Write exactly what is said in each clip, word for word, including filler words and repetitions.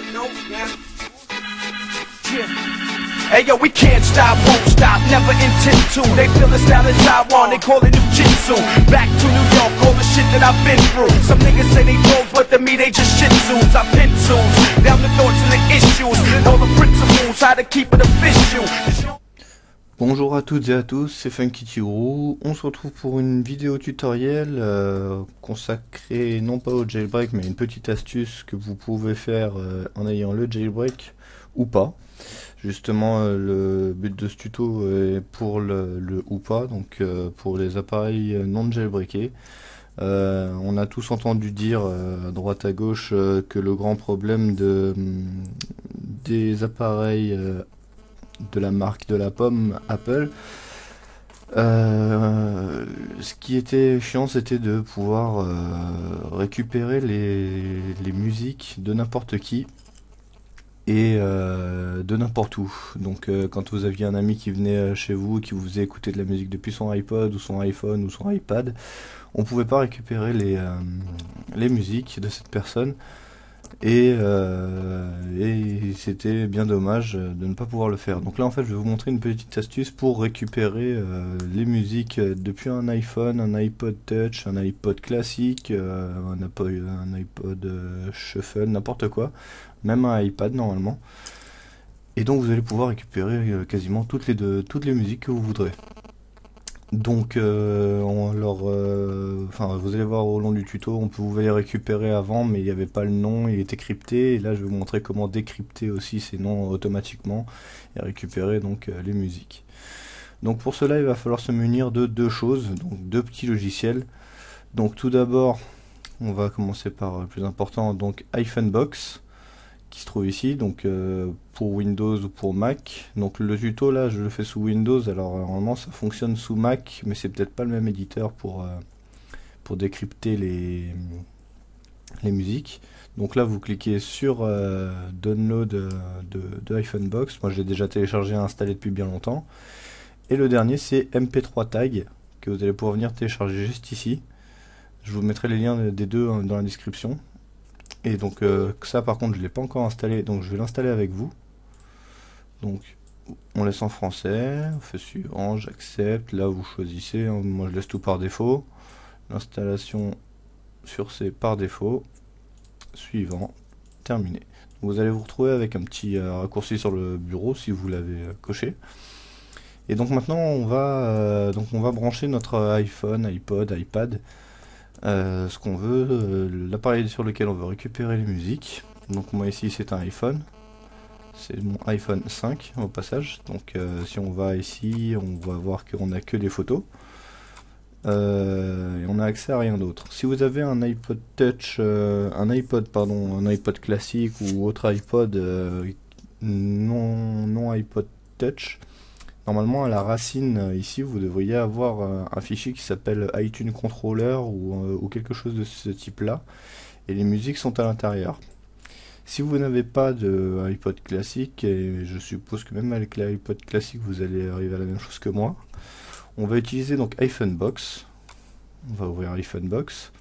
No, yeah. Yeah. Hey yo, we can't stop, won't stop, never intend to. They feel the style in Taiwan, they call it Jiu-Jitsu. Back to New York, all the shit that I've been through. Some niggas say they dope, but to me they just shit suits. I pencils, down the thoughts and the issues. All the principles, how to keep it official. Bonjour à toutes et à tous, c'est Funky Tigro. On se retrouve pour une vidéo tutoriel euh, consacrée non pas au jailbreak mais une petite astuce que vous pouvez faire euh, en ayant le jailbreak ou pas. Justement euh, le but de ce tuto est pour le, le ou pas, donc euh, pour les appareils non jailbreakés. Euh, on a tous entendu dire euh, à droite à gauche euh, que le grand problème de, des appareils euh, de la marque de la pomme Apple, euh, ce qui était chiant, c'était de pouvoir euh, récupérer les, les musiques de n'importe qui et euh, de n'importe où. Donc euh, quand vous aviez un ami qui venait chez vous, qui vous faisait écouter de la musique depuis son iPod ou son iPhone ou son iPad, on pouvait pas récupérer les, euh, les musiques de cette personne. Et, euh, et c'était bien dommage de ne pas pouvoir le faire. Donc là en fait je vais vous montrer une petite astuce pour récupérer euh, les musiques depuis un iPhone, un iPod Touch, un iPod classique, euh, un, iPod, un iPod euh, Shuffle, n'importe quoi, même un iPad normalement. Et donc vous allez pouvoir récupérer euh, quasiment toutes les, deux, toutes les musiques que vous voudrez. Donc, euh, on leur, euh, enfin, vous allez voir au long du tuto, on pouvait les récupérer avant, mais il n'y avait pas le nom, il était crypté. Et là, je vais vous montrer comment décrypter aussi ces noms automatiquement et récupérer donc euh, les musiques. Donc, pour cela, il va falloir se munir de deux choses, donc deux petits logiciels. Donc, tout d'abord, on va commencer par le plus important, donc iPhoneBox, qui se trouve ici, donc euh, pour Windows ou pour Mac. Donc le tuto là je le fais sous Windows, alors normalement ça fonctionne sous Mac, mais c'est peut-être pas le même éditeur pour, euh, pour décrypter les, les musiques. Donc là vous cliquez sur euh, Download de, de, de iPhoneBox, moi j'ai déjà téléchargé et installé depuis bien longtemps. Et le dernier c'est M P trois Tag, que vous allez pouvoir venir télécharger juste ici. Je vous mettrai les liens des deux dans la description. Et donc euh, ça par contre je l'ai pas encore installé, donc je vais l'installer avec vous. Donc on laisse en français, on fait suivant, j'accepte, là vous choisissez, hein, moi je laisse tout par défaut. L'installation sur C par défaut, suivant, terminé. Donc, vous allez vous retrouver avec un petit euh, raccourci sur le bureau si vous l'avez euh, coché. Et donc maintenant on va, euh, donc on va brancher notre iPhone, iPod, iPad. Euh, ce qu'on veut, euh, l'appareil sur lequel on veut récupérer les musiques. Donc moi ici c'est un iPhone, c'est mon iPhone cinq au passage. Donc euh, si on va ici, on va voir qu'on n'a que des photos euh, et on a accès à rien d'autre. Si vous avez un iPod Touch, euh, un iPod pardon, un iPod classique ou autre iPod euh, non, non iPod Touch, normalement à la racine euh, ici vous devriez avoir euh, un fichier qui s'appelle iTunes Controller ou, euh, ou quelque chose de ce type là, et les musiques sont à l'intérieur. Si vous n'avez pas de iPod classique, et je suppose que même avec l'iPod classique vous allez arriver à la même chose que moi, on va utiliser donc iPhoneBox. On va ouvrir iPhoneBox.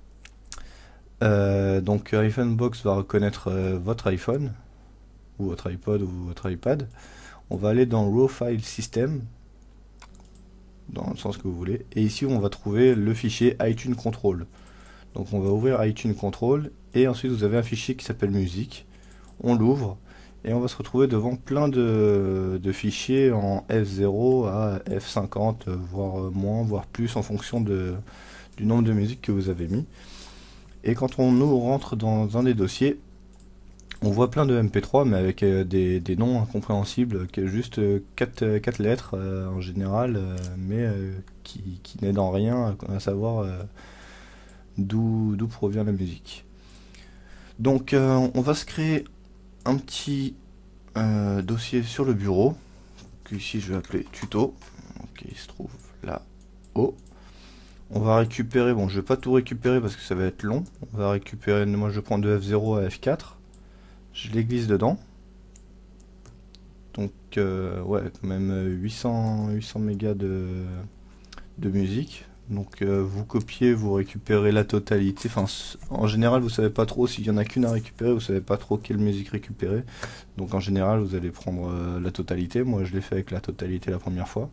Euh, donc iPhoneBox va reconnaître euh, votre iPhone ou votre iPod ou votre iPad. On va aller dans Raw File System, dans le sens que vous voulez, et ici on va trouver le fichier iTunes Control. Donc on va ouvrir iTunes Control, et ensuite vous avez un fichier qui s'appelle musique. On l'ouvre, et on va se retrouver devant plein de, de fichiers en F zéro à F cinquante, voire moins, voire plus, en fonction de, du nombre de musiques que vous avez mis. Et quand on nous rentre dans un des dossiers, on voit plein de M P trois, mais avec euh, des, des noms incompréhensibles, que juste euh, quatre lettres euh, en général, euh, mais euh, qui, qui n'aident en rien à, à savoir euh, d'où d'où provient la musique. Donc euh, on va se créer un petit euh, dossier sur le bureau, que ici je vais appeler tuto, donc il se trouve là-haut. On va récupérer, bon je vais pas tout récupérer parce que ça va être long, on va récupérer, moi je prends de F zéro à F quatre. Je les glisse dedans. Donc euh, ouais, quand même huit cents, huit cents mégas de, de musique. Donc euh, vous copiez, vous récupérez la totalité. Enfin, en général, vous savez pas trop s'il y en a qu'une à récupérer, vous savez pas trop quelle musique récupérer. Donc en général, vous allez prendre euh, la totalité. Moi, je l'ai fait avec la totalité la première fois.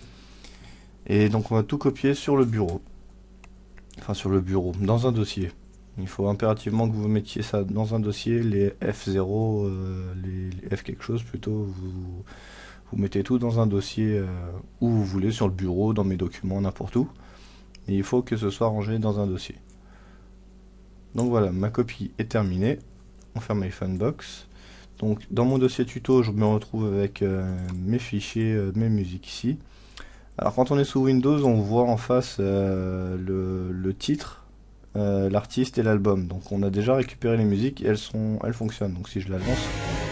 Et donc on va tout copier sur le bureau. Enfin sur le bureau, dans un dossier. Il faut impérativement que vous mettiez ça dans un dossier, les F zéro, euh, les, les F quelque chose plutôt, vous, vous mettez tout dans un dossier euh, où vous voulez, sur le bureau, dans mes documents, n'importe où. Et il faut que ce soit rangé dans un dossier. Donc voilà, ma copie est terminée. On ferme my Funbox. Donc dans mon dossier tuto, je me retrouve avec euh, mes fichiers, euh, mes musiques ici. Alors quand on est sous Windows, on voit en face euh, le, le titre, euh, l'artiste et l'album. Donc on a déjà récupéré les musiques et elles sont, elles fonctionnent. Donc si je la lance,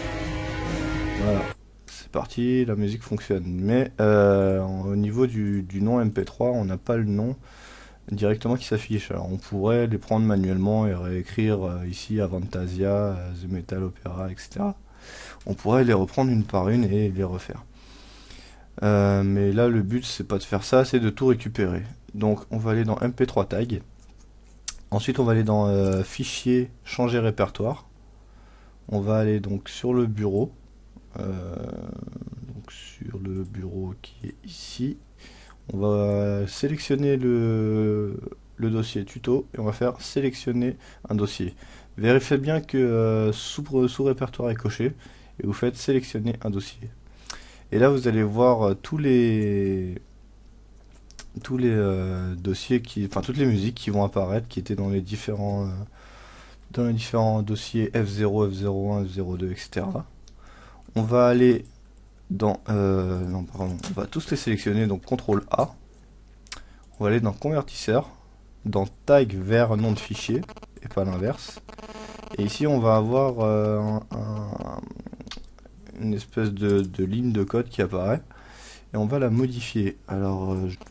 voilà, c'est parti, la musique fonctionne. Mais euh, au niveau du, du nom M P trois, on n'a pas le nom directement qui s'affiche. Alors on pourrait les prendre manuellement et réécrire euh, ici Avantasia, euh, The Metal Opera, et cetera. On pourrait les reprendre une par une et les refaire. Euh, mais là le but c'est pas de faire ça, c'est de tout récupérer. Donc on va aller dans M P trois tag. Ensuite on va aller dans euh, fichier, changer répertoire. On va aller donc sur le bureau. Euh, donc sur le bureau qui est ici. On va sélectionner le, le dossier tuto et on va faire sélectionner un dossier. Vérifiez bien que euh, sous, sous répertoire est coché et vous faites sélectionner un dossier. Et là vous allez voir euh, tous les tous les euh, dossiers qui, enfin toutes les musiques qui vont apparaître, qui étaient dans les différents euh, dans les différents dossiers F zéro, F zéro un, F zéro deux, et cetera. On va aller dans euh, non pardon, on va tous les sélectionner, donc contrôle A. On va aller dans convertisseur, dans tag vers nom de fichier et pas l'inverse. Et ici on va avoir euh, un, un une espèce de, de ligne de code qui apparaît et on va la modifier. Alors euh, je...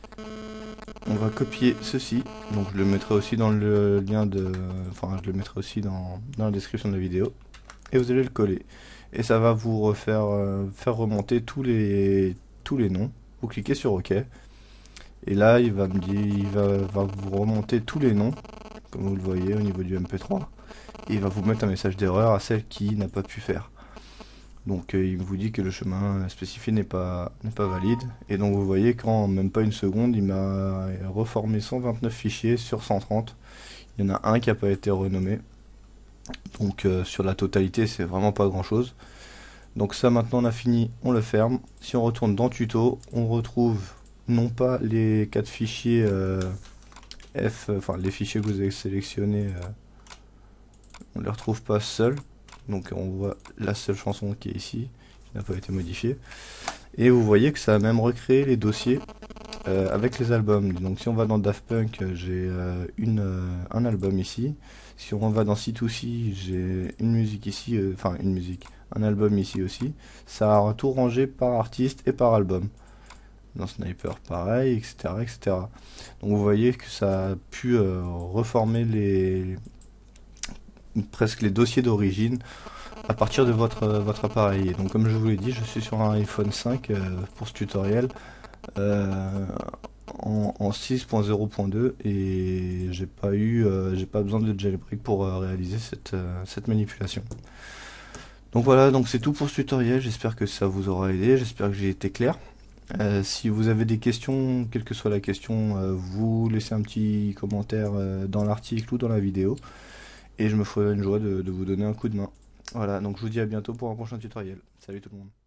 on va copier ceci, donc je le mettrai aussi dans le lien de, enfin je le mettrai aussi dans, dans la description de la vidéo et vous allez le coller et ça va vous refaire euh, faire remonter tous les tous les noms. Vous cliquez sur OK et là il va me dire, il va, va vous remonter tous les noms comme vous le voyez au niveau du M P trois et il va vous mettre un message d'erreur à celle qui n'a pas pu faire. Donc euh, il vous dit que le chemin spécifié n'est pas, n'est pas valide. Et donc vous voyez qu'en même pas une seconde, il m'a reformé cent vingt-neuf fichiers sur cent trente. Il y en a un qui n'a pas été renommé. Donc euh, sur la totalité, c'est vraiment pas grand chose. Donc ça maintenant on a fini, on le ferme. Si on retourne dans tuto, on retrouve non pas les quatre fichiers euh, F, enfin les fichiers que vous avez sélectionnés, euh, on ne les retrouve pas seuls. Donc on voit la seule chanson qui est ici, qui n'a pas été modifiée. Et vous voyez que ça a même recréé les dossiers euh, avec les albums. Donc si on va dans Daft Punk, j'ai euh, une, euh, un album ici. Si on va dans C deux C, j'ai une musique ici, euh, enfin une musique, un album ici aussi. Ça a tout rangé par artiste et par album. Dans Sniper pareil, et cetera, et cetera. Donc vous voyez que ça a pu euh, reformer les... presque les dossiers d'origine à partir de votre, euh, votre appareil. Et donc comme je vous l'ai dit, je suis sur un iPhone cinq euh, pour ce tutoriel euh, en, en six point zéro point deux et j'ai pas eu euh, j'ai pas besoin de jailbreak pour euh, réaliser cette, euh, cette manipulation. Donc voilà, donc c'est tout pour ce tutoriel, j'espère que ça vous aura aidé, j'espère que j'ai été clair. Euh, si vous avez des questions, quelle que soit la question, euh, vous laissez un petit commentaire euh, dans l'article ou dans la vidéo. Et je me ferai une joie de, de vous donner un coup de main. Voilà, donc je vous dis à bientôt pour un prochain tutoriel. Salut tout le monde.